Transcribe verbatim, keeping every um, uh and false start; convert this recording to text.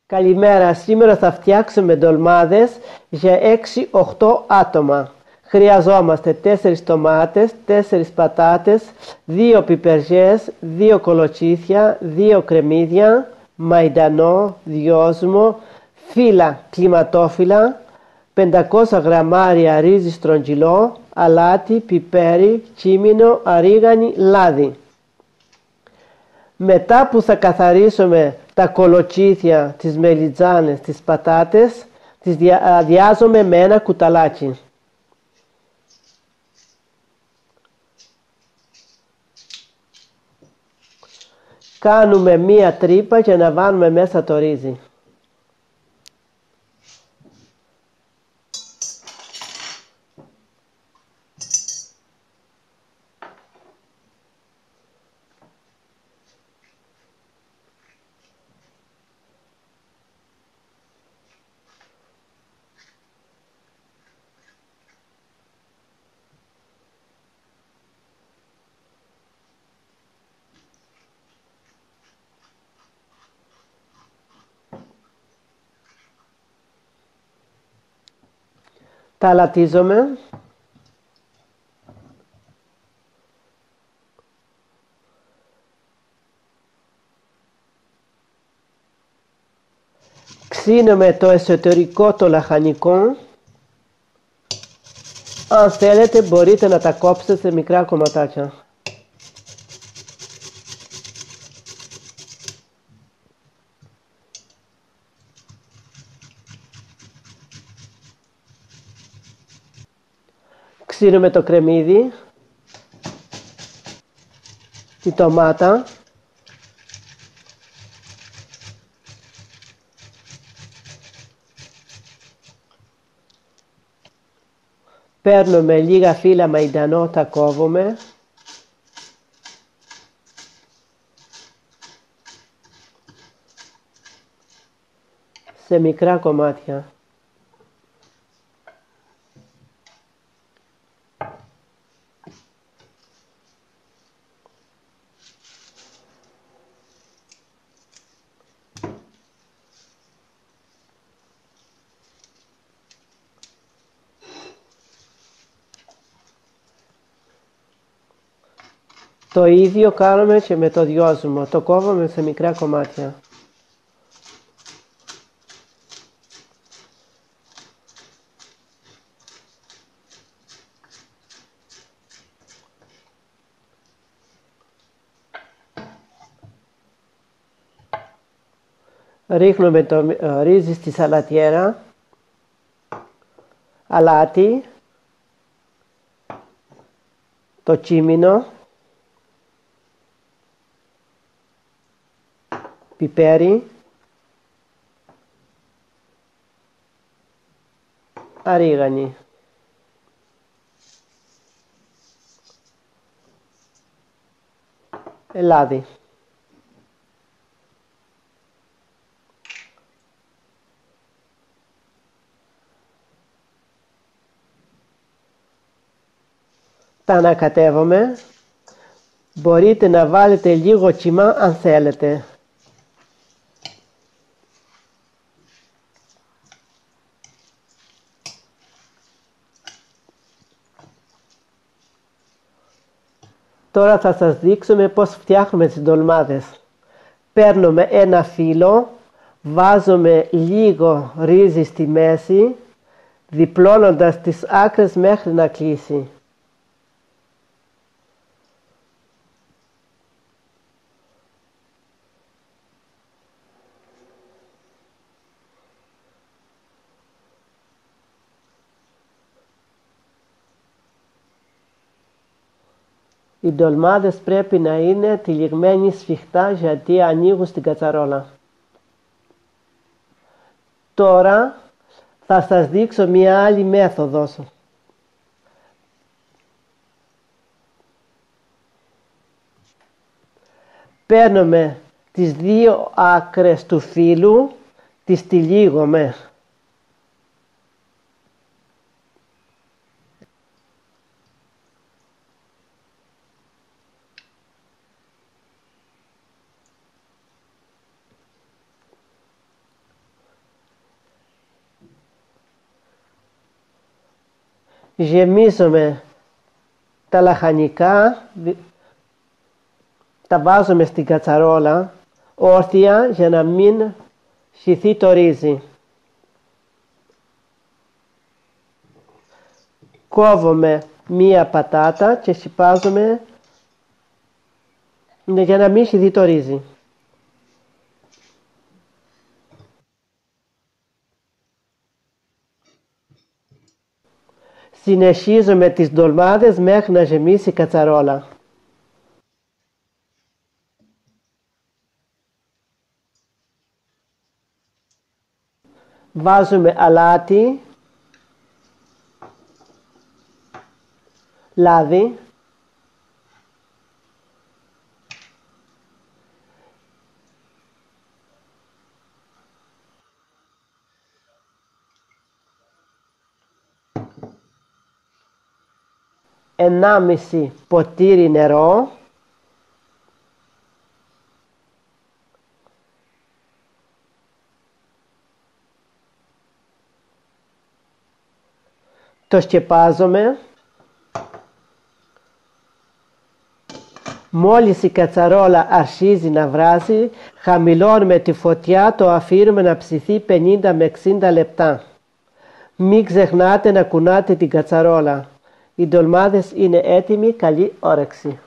Καλημέρα, σήμερα θα φτιάξουμε ντολμάδες για έξι οχτώ άτομα. Χρειαζόμαστε τέσσερις ντομάτες, τέσσερις πατάτες, δύο πιπεριές, δύο κολοτσίθια, δύο κρεμμύδια, μαϊντανό, δυόσμο, φύλλα κλιματόφυλλα, πεντακόσια γραμμάρια ρύζι στρογγυλό, αλάτι, πιπέρι, τσίμινο, αρίγανη, λάδι. Μετά που θα καθαρίσουμε τα κολοτσίθια, τις μελιτζάνες, τις πατάτες, τις αδειάζουμε με ένα κουταλάκι. Κάνουμε μία τρύπα για να βάλουμε μέσα το ρύζι. Τα αλατίζουμε. Ξύνουμε το εσωτερικό το λαχανικό. Αν θέλετε μπορείτε να τα κόψετε σε μικρά κομματάκια. Ξύνουμε το κρεμμύδι, τη ντομάτα, παίρνουμε λίγα φύλλα μαϊντανό, τα κόβουμε, σε μικρά κομμάτια. Το ίδιο κάνουμε και με το δυόσμο, το κόβουμε σε μικρά κομμάτια. Ρίχνουμε το ρύζι στη σαλατιέρα, αλάτι, το τσίμινο, πιπέρι, αρίγανη. Λάδι. Τα ανακατεύουμε. Μπορείτε να βάλετε λίγο κιμά αν θέλετε. Τώρα θα σας δείξουμε πώς φτιάχνουμε τις ντολμάδες. Παίρνουμε ένα φύλλο, βάζουμε λίγο ρύζι στη μέση, διπλώνοντας τις άκρες μέχρι να κλείσει. Οι ντολμάδες πρέπει να είναι τυλιγμένοι σφιχτά γιατί ανοίγουν στην κατσαρόλα. Τώρα θα σας δείξω μία άλλη μέθοδο. Παίρνουμε τις δύο άκρες του φύλλου, τις τυλίγουμε. Γεμίζουμε τα λαχανικά, τα βάζουμε στην κατσαρόλα όρθια για να μην χυθεί το ρύζι. Κόβουμε μία πατάτα και σιπάζουμε για να μην χυθεί το ρύζι. Συνεχίζουμε τις ντολμάδες μέχρι να γεμίσει η κατσαρόλα. Βάζουμε αλάτι, λάδι, ενάμιση ποτήρι νερό, το σκεπάζουμε. Μόλις η κατσαρόλα αρχίζει να βράζει, χαμηλώνουμε τη φωτιά, το αφήνουμε να ψηθεί πενήντα με εξήντα λεπτά. Μην ξεχνάτε να κουνάτε την κατσαρόλα. Οι ντολμάδες είναι έτοιμοι, καλή όρεξη.